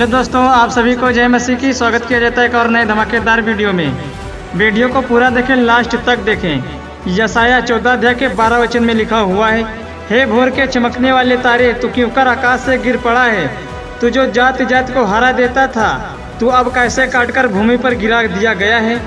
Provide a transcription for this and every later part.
Hello दोस्तों, आप सभी को जय मसीह की स्वागत किया जाता है एक और नए धमाकेदार वीडियो में। वीडियो को पूरा देखें, लास्ट तक देखें। यशायाह 14 अध्याय के 12 वचन में लिखा हुआ है, हे भोर के चमकने वाले तारे, तू क्यों कर आकाश से गिर पड़ा है? तू जो जाति जाति को हरा देता था, तू अब कैसे काटकर भूमि पर गिरा दिया गया है।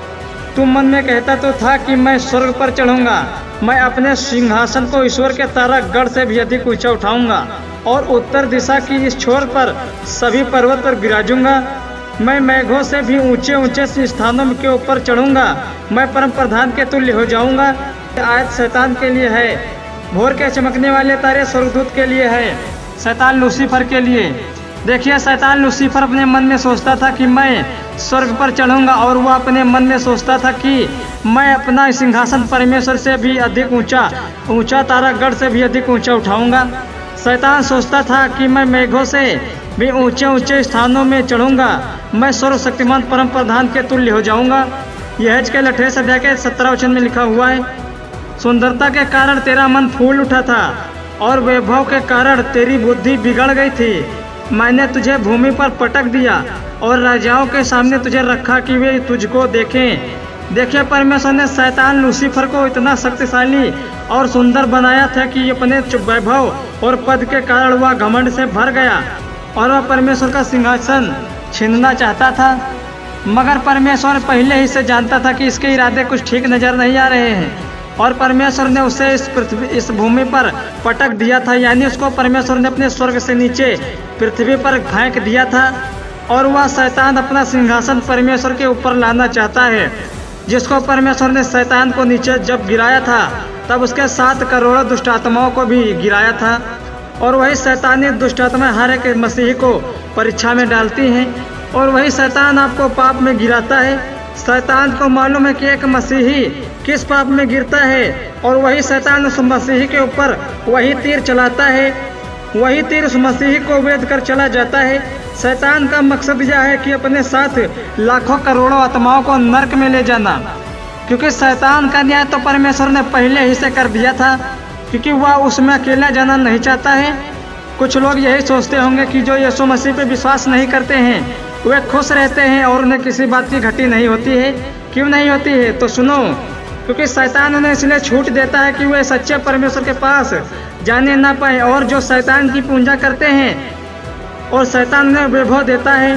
तू मन में कहता तो था कि मैं स्वर्ग पर चढ़ूंगा, मैं अपने सिंहासन को ईश्वर के तारागढ़ से भी अधिक ऊंचा उठाऊंगा और उत्तर दिशा की इस छोर पर सभी पर्वत पर विराजूंगा। मैं मेघों से भी ऊंचे ऊंचे स्थानों के ऊपर चढ़ूंगा, मैं परम प्रधान के तुल्य हो जाऊंगा। आयत शैतान के लिए है, भोर के चमकने वाले तारे स्वर्गदूत के लिए है, शैतान लूसीफर के लिए। देखिए, शैतान लूसीफर अपने मन में सोचता था कि मैं स्वर्ग पर चढ़ूंगा, और वह अपने मन में सोचता था कि मैं अपना सिंहासन परमेश्वर से भी अधिक ऊंचा तारागढ़ से भी अधिक ऊंचा उठाऊंगा। शैतान सोचता था कि मैं मेघों से भी ऊंचे ऊंचे स्थानों में चढ़ूंगा, मैं सर्वशक्तिमान परम प्रधान के तुल्य हो जाऊंगा। यह हेजकेल 28 अध्याय के 17 वचन में लिखा हुआ है, सुंदरता के कारण तेरा मन फूल उठा था और वैभव के कारण तेरी बुद्धि बिगड़ गई थी। मैंने तुझे भूमि पर पटक दिया और राजाओं के सामने तुझे रखा कि वे तुझको देखें। देखिए, परमेश्वर ने शैतान लूसीफर को इतना शक्तिशाली और सुंदर बनाया था कि अपने वैभव और पद के कारण वह घमंड से भर गया और वह परमेश्वर का सिंहासन छीनना चाहता था। मगर परमेश्वर पहले ही से जानता था कि इसके इरादे कुछ ठीक नजर नहीं आ रहे हैं, और परमेश्वर ने उसे इस भूमि पर पटक दिया था, यानी उसको परमेश्वर ने अपने स्वर्ग से नीचे पृथ्वी पर फेंक दिया था। और वह शैतान अपना सिंहासन परमेश्वर के ऊपर लाना चाहता है, जिसको परमेश्वर ने शैतान को नीचे जब गिराया था तब उसके 7 करोड़ दुष्ट आत्माओं को भी गिराया था। और वही शैतानी दुष्ट आत्माएं हर एक मसीही को परीक्षा में डालती हैं, और वही शैतान आपको पाप में गिराता है। शैतान को मालूम है कि एक मसीही किस पाप में गिरता है, और वही शैतान उस मसीही के ऊपर वही तीर चलाता है, वही तीर उस मसीही को वेध कर चला जाता है। शैतान का मकसद यह है कि अपने साथ लाखों करोड़ों आत्माओं को नरक में ले जाना, क्योंकि शैतान का न्याय तो परमेश्वर ने पहले ही से कर दिया था, क्योंकि वह उसमें अकेला जाना नहीं चाहता है। कुछ लोग यही सोचते होंगे कि जो यीशु मसीह पे विश्वास नहीं करते हैं वे खुश रहते हैं और उन्हें किसी बात की घटी नहीं होती है। क्यों नहीं होती है? तो सुनो, क्योंकि शैतान उन्हें इसलिए छूट देता है कि वे सच्चे परमेश्वर के पास जाने ना पाए, और जो शैतान की पूजा करते हैं और शैतान उन्हें वैभव देता है,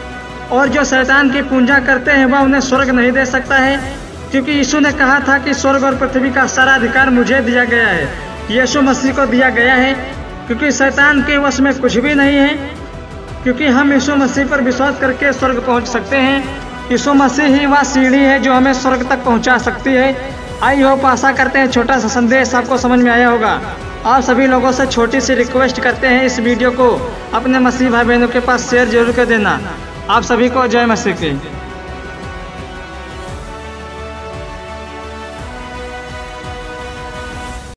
और जो शैतान की पूजा करते हैं वह उन्हें स्वर्ग नहीं दे सकता है, क्योंकि यीशु ने कहा था कि स्वर्ग और पृथ्वी का सारा अधिकार मुझे दिया गया है, यीशु मसीह को दिया गया है, क्योंकि शैतान के वश में कुछ भी नहीं है, क्योंकि हम यीशु मसीह पर विश्वास करके स्वर्ग पहुंच सकते हैं। यीशु मसीह ही वह सीढ़ी है जो हमें स्वर्ग तक पहुंचा सकती है। आई होप, आशा करते हैं छोटा सा संदेश आपको समझ में आया होगा। आप सभी लोगों से छोटी सी रिक्वेस्ट करते हैं, इस वीडियो को अपने मसीह भाई बहनों के पास शेयर जरूर कर देना। आप सभी को जय मसीह की।